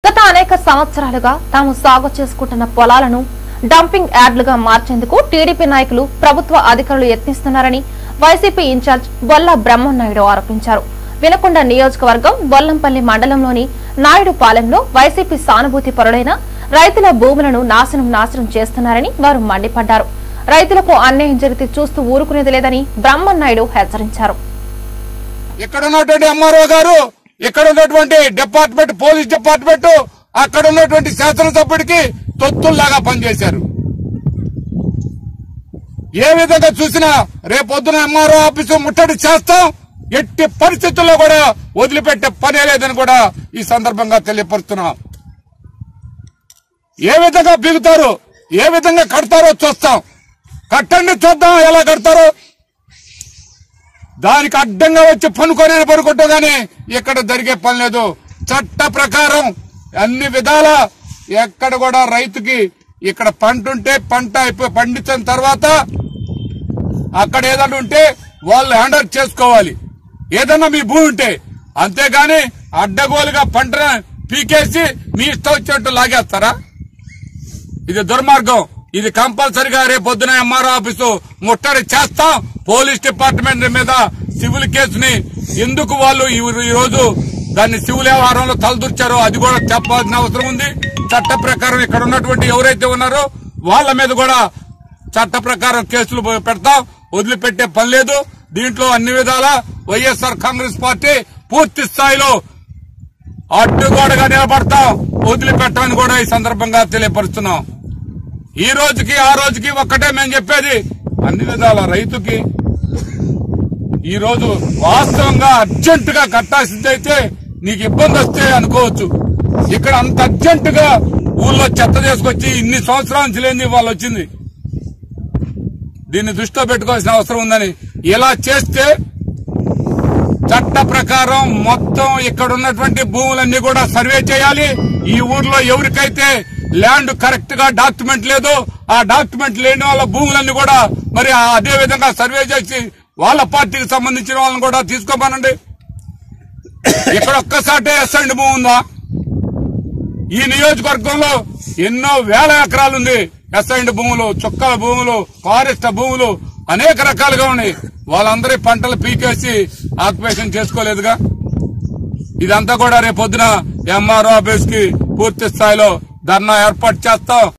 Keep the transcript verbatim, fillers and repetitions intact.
గత అనేక సంవత్సరాలుగా తాము సాగు చేసుకుంటున్న పొలాలను డంపింగ్ యార్డులుగా మార్చేందుకు టీడీపీ నాయకులు ప్రభుత్వ అధికారులు యత్నిస్తున్నారని వైసీపీ ఇన్ఛార్జ్ బొల్ల బ్రహ్మనాయుడు ఆరోపించారు. వినకొండ నియోజకవర్గం బొల్లంపల్లి మండలంలోని నాయుడుపాలెంలో వైసీపీ సానుభూతి పరులైన రైతుల భూములను నాశనం నాశనం చేస్తున్నారని వారు మండిపడ్డారు. రైతులకు అన్యాయం జరిగితే చూస్తూ ఊరుకునేది లేదని బ్రహ్మనాయుడు హెచ్చరించారు. ఇక్కడ ఉన్నటువంటి ఎంఆర్ఓ గారు, ఇక్కడ ఉన్నటువంటి డిపార్ట్మెంట్, పోలీస్ డిపార్ట్మెంట్, అక్కడ ఉన్నటువంటి శాసనసభ్యుడికి తొత్తుల్లాగా పనిచేశారు. ఏ విధంగా చూసినా రేపొద్దున ఎంఆర్ఓ ఆఫీసు ముట్టడి చేస్తాం, ఎట్టి పరిస్థితుల్లో కూడా వదిలిపెట్టే పనే లేదని కూడా ఈ సందర్భంగా తెలియపరుస్తున్నాం. ఏ విధంగా బిగుతారు, ఏ విధంగా కడతారో చూస్తాం. కట్టండి, చూద్దాం ఎలా కడతారో. దానికి అడ్డంగా వచ్చి పనుకొని పనుకుంటాం గానీ ఇక్కడ జరిగే పని లేదు. చట్ట ప్రకారం అన్ని విధాల ఎక్కడ కూడా రైతుకి ఇక్కడ పంట ఉంటే పంట అయిపోయి పండించిన తర్వాత అక్కడ ఏదన్నా ఉంటే వాళ్ళు హ్యాండ్ ఓవర్ చేసుకోవాలి, ఏదన్నా మీ భూమి ఉంటే. అంతేగాని అడ్డగోలుగా పంటను పీకేసి మీ ఇష్టం వచ్చినట్టు లాగేస్తారా? ఇది దుర్మార్గం. ఇది కంపల్సరిగా రేపొద్దున ఎంఆర్ఓ ఆఫీసు ముట్టడి చేస్తాం. పోలీస్ డిపార్ట్మెంట్ మీద సివిల్ కేసుని ఎందుకు వాళ్ళు ఈ రోజు దాన్ని సివిల్ వ్యవహారంలో తలదూర్చారో అది కూడా చెప్పాల్సిన అవసరం ఉంది. చట్ట ప్రకారం ఇక్కడ ఉన్నటువంటి ఎవరైతే ఉన్నారో వాళ్ళ మీద కూడా చట్ట ప్రకారం కేసులు పెడతాం, వదిలిపెట్టే పని లేదు. దీంట్లో అన్ని విధాల వైఎస్ఆర్ కాంగ్రెస్ పార్టీ పూర్తి స్థాయిలో అడ్డుగోడగా నిలబడతాం, వదిలిపెట్టమని కూడా ఈ సందర్భంగా తెలియపరుస్తున్నాం. ఈ రోజుకి ఆ రోజుకి ఒక్కటే మేము చెప్పేది, అన్ని విధాల రైతుకి ఈ రోజు వాస్తవంగా అర్జెంటుగా కట్టాల్సిందైతే నీకు ఇబ్బంది వస్తే అనుకోవచ్చు. ఇక్కడ అంత అర్జెంటుగా ఊళ్ళో చెత్త చేసుకొచ్చి ఇన్ని సంవత్సరాల నుంచి లేని వాళ్ళు వచ్చింది. దీన్ని దృష్టిలో పెట్టుకోవాల్సిన అవసరం ఉందని ఇలా చేస్తే చట్ట ప్రకారం మొత్తం ఇక్కడ ఉన్నటువంటి భూములన్నీ కూడా సర్వే చేయాలి. ఈ ఊర్లో ఎవరికైతే ల్యాండ్ కరెక్ట్ గా డాక్యుమెంట్ లేదు, ఆ డాక్యుమెంట్ లేని వాళ్ళ భూములన్నీ కూడా మరి అదే విధంగా సర్వే చేసి వాళ్ళ పార్టీకి సంబంధించిన వాళ్ళని కూడా తీసుకోమనండి. ఇక్కడ ఒక్కసాటే ఎస్ఐండ్ భూమి ఉందా? ఈ నియోజకవర్గంలో ఎన్నో వేల ఎకరాలుంది. ఎస్ఐండ్ భూములు, చుక్కల భూములు, ఫారెస్ట్ భూములు అనేక రకాలుగా ఉన్నాయి. వాళ్ళందరి పంటలు పీకేసి ఆక్యుపేషన్ చేసుకోలేదుగా. ఇదంతా కూడా రేపొద్దున ఎంఆర్ఓ ఆఫీస్ కి పూర్తి స్థాయిలో ధర్నా ఏర్పాటు చేస్తాం.